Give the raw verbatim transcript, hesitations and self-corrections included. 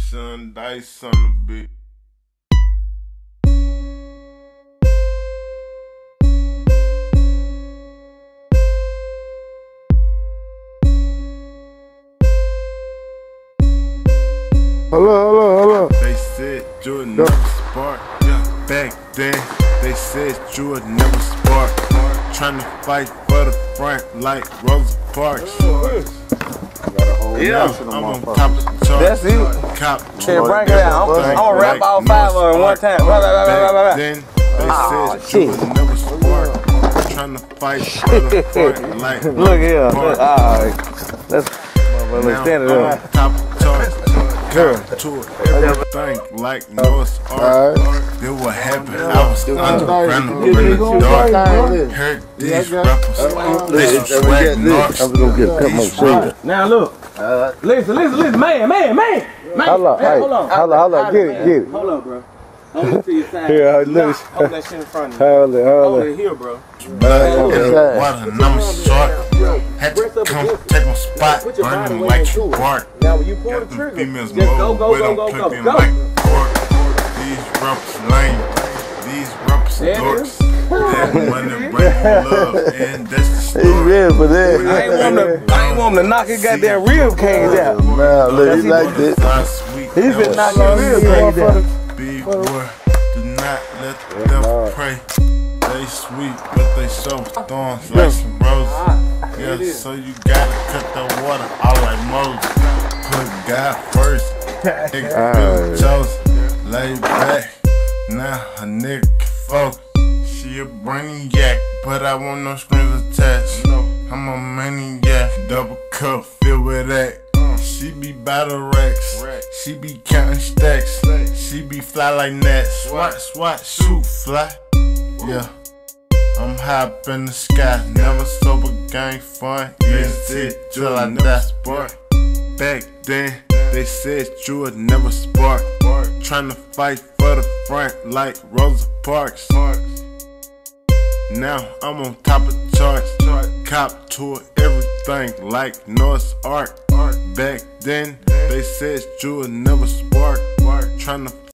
Shun dice on the beat. Hello, hello, hello. They said you would never spark. Yeah. Back then, they said you would never spark. Trying to fight for the front like Rosa Parks. Yeah, I'm on top of the chart. That's it. Cop Here, bring it out. I'm, I'm gonna rap all five of them one time. Blah, blah, blah, blah, blah. Back then, they Oh, said you would never spark. Trying to fight for the front like Rosa Look here. Parks. Alright. Let's Now stand it I'm up. on top of the chart. To everything like North Art. Then what happened? I was underground in the dark. Heard these rappers. They some swag narcs. I'm gonna get a couple more. Now look. Listen, listen, listen. Man, man, man. Man. Hold up, Hey, hey, hold on. hold up, hold up, get it, get it. Hold up, bro. Hold it to your side. Here, look. Hold that shit in front of you. Hold it, hold Hold it. it here, bro. Water, and I'm short. Had to come take my spot, burning like you bark. Now when you pull the Got the trigger, females just go, mode, go, but go, I'm go, go, cooking go. like pork. These rappers lame, these rappers There it dorks. That money bring love, and that's the He's story. ready for that. I ain't want him to, I ain't want him to knock his goddamn rib cage out. Nah, look, he like this. He's been knocking his rib cage out. Big boy, do not let them pray. They sweet, but they so thorns like some roses. Yeah, so you gotta cut the water out like Moses. Put God first, nigga feel chosen. Lay back, now a nigga can focus. She a brainiac, but I want no strings attached. I'm a maniac, double cup filled with that. She be battle racks, she be counting stacks. She be fly like that, swat, swat, shoot, fly. Yeah, I'm high up in the sky, never sober, gang fun. Yes, it till I die. Spark. Back then, they said you would never spark. Trying to fight for the front like Rosa Parks. Now I'm on top of the charts. Cop to everything like North Art. Back then, they said you would never spark. Trying to